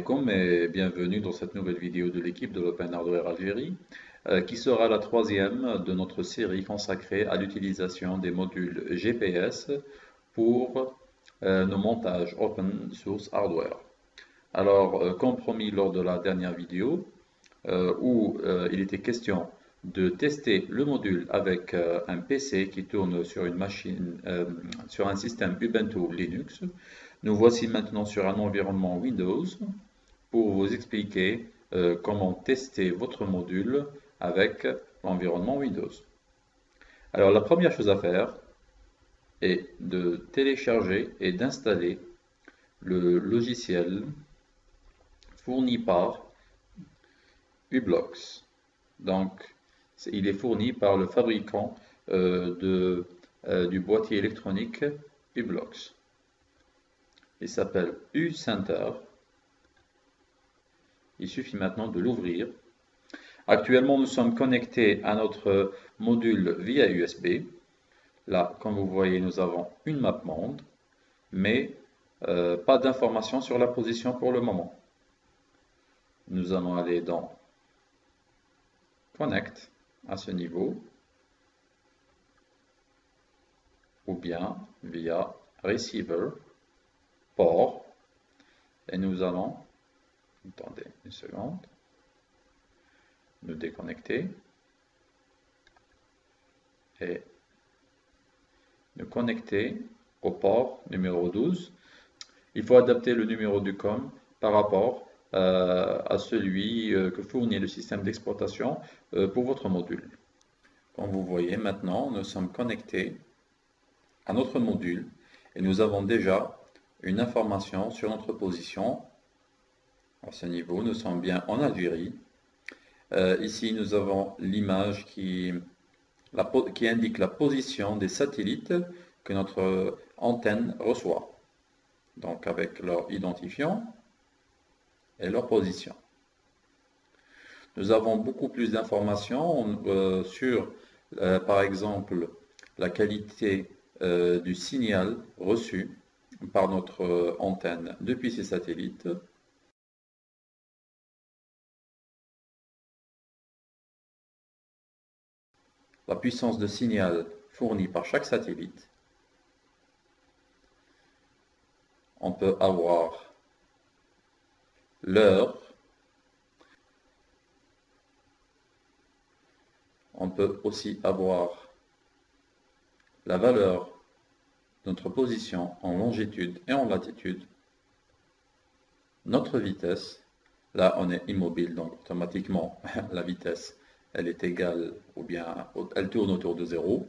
alaikum et bienvenue dans cette nouvelle vidéo de l'équipe de l'Open Hardware Algérie qui sera la troisième de notre série consacrée à l'utilisation des modules GPS pour nos montages Open Source Hardware. Alors, comme promis lors de la dernière vidéo où il était question de tester le module avec un PC qui tourne sur une machine, sur un système Ubuntu Linux. Nous voici maintenant sur un environnement Windows pour vous expliquer comment tester votre module avec l'environnement Windows. Alors la première chose à faire est de télécharger et d'installer le logiciel fourni par uBlocks. Donc il est fourni par le fabricant du boîtier électronique uBlocks. Il s'appelle uCenter. Il suffit maintenant de l'ouvrir. Actuellement, nous sommes connectés à notre module via USB. Là, comme vous voyez, nous avons une map monde, mais pas d'informations sur la position pour le moment. Nous allons aller dans Connect à ce niveau, ou bien via Receiver, port, et nous allons, attendez une seconde, nous déconnecter et nous connecter au port numéro 12. Il faut adapter le numéro du COM par rapport à celui que fournit le système d'exploitation pour votre module. Comme vous voyez maintenant, nous sommes connectés à notre module et nous avons déjà une information sur notre position. À ce niveau, nous sommes bien en Algérie. Ici, nous avons l'image qui indique la position des satellites que notre antenne reçoit. Donc avec leur identifiant et leur position. Nous avons beaucoup plus d'informations sur, par exemple, la qualité du signal reçu par notre antenne depuis ces satellites. La puissance de signal fournie par chaque satellite. On peut avoir l'heure. On peut aussi avoir la valeur de notre position en longitude et en latitude. Notre vitesse, là on est immobile, donc automatiquement la vitesse elle est égale ou bien elle tourne autour de 0.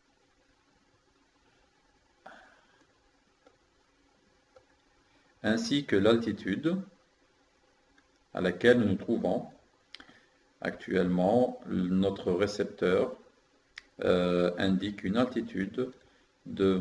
Ainsi que l'altitude à laquelle nous nous trouvons. Actuellement, notre récepteur indique une altitude de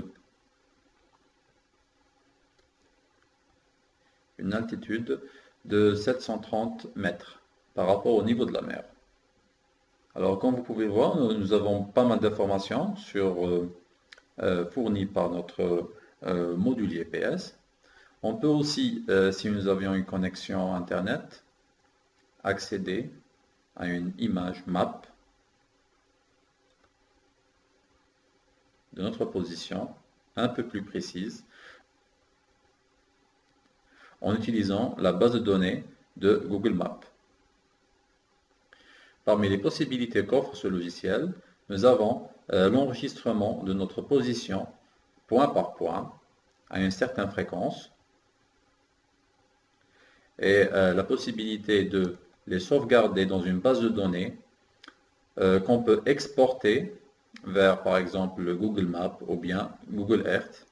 730 mètres par rapport au niveau de la mer. Alors, comme vous pouvez voir, nous avons pas mal d'informations fournies par notre module GPS. On peut aussi, si nous avions une connexion Internet, accéder à une image map de notre position un peu plus précise en utilisant la base de données de Google Maps. Parmi les possibilités qu'offre ce logiciel, nous avons l'enregistrement de notre position point par point à une certaine fréquence et la possibilité de les sauvegarder dans une base de données qu'on peut exporter vers par exemple le Google Maps ou bien Google Earth.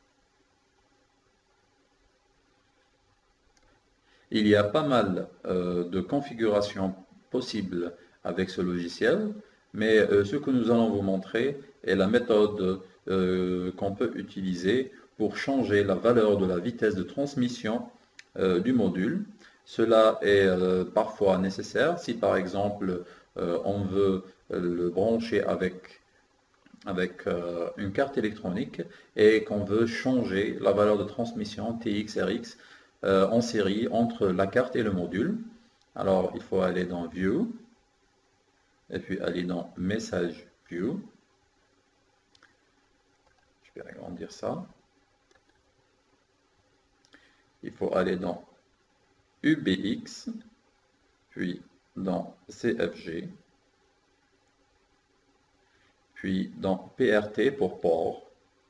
Il y a pas mal de configurations possibles avec ce logiciel, mais ce que nous allons vous montrer est la méthode qu'on peut utiliser pour changer la valeur de la vitesse de transmission du module. Cela est parfois nécessaire si par exemple on veut le brancher avec une carte électronique et qu'on veut changer la valeur de transmission TX, RX en série entre la carte et le module. Alors, il faut aller dans View, et puis aller dans Message View. Je vais agrandir ça. Il faut aller dans UBX, puis dans CFG, puis dans PRT pour port.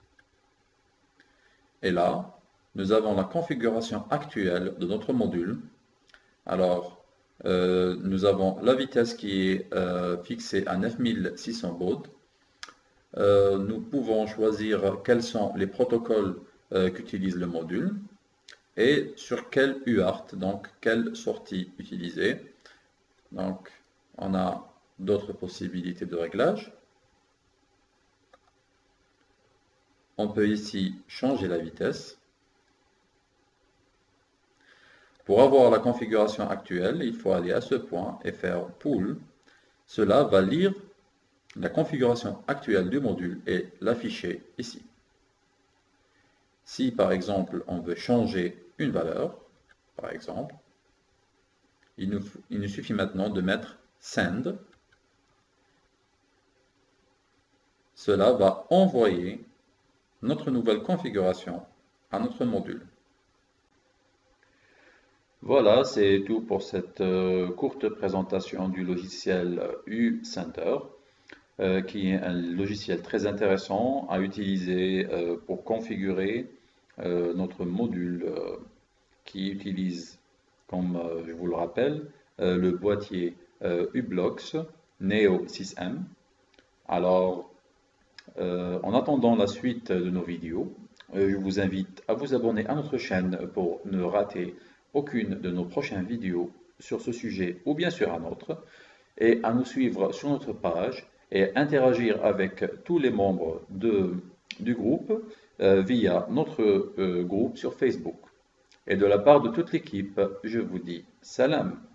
Et là, nous avons la configuration actuelle de notre module. Alors, nous avons la vitesse qui est fixée à 9600 bauds. Nous pouvons choisir quels sont les protocoles qu'utilise le module et sur quel UART, donc quelle sortie utiliser. Donc, on a d'autres possibilités de réglage. On peut ici changer la vitesse. Pour avoir la configuration actuelle, il faut aller à ce point et faire Pool. Cela va lire la configuration actuelle du module et l'afficher ici. Si par exemple on veut changer une valeur, par exemple, il nous suffit maintenant de mettre Send. Cela va envoyer notre nouvelle configuration à notre module. Voilà, c'est tout pour cette courte présentation du logiciel uCenter, qui est un logiciel très intéressant à utiliser pour configurer notre module qui utilise, comme je vous le rappelle, le boîtier u-blox Neo 6M. Alors, en attendant la suite de nos vidéos, je vous invite à vous abonner à notre chaîne pour ne rater aucune de nos prochaines vidéos sur ce sujet ou bien sur un autre, et à nous suivre sur notre page et interagir avec tous les membres du groupe via notre groupe sur Facebook. Et de la part de toute l'équipe, je vous dis salam.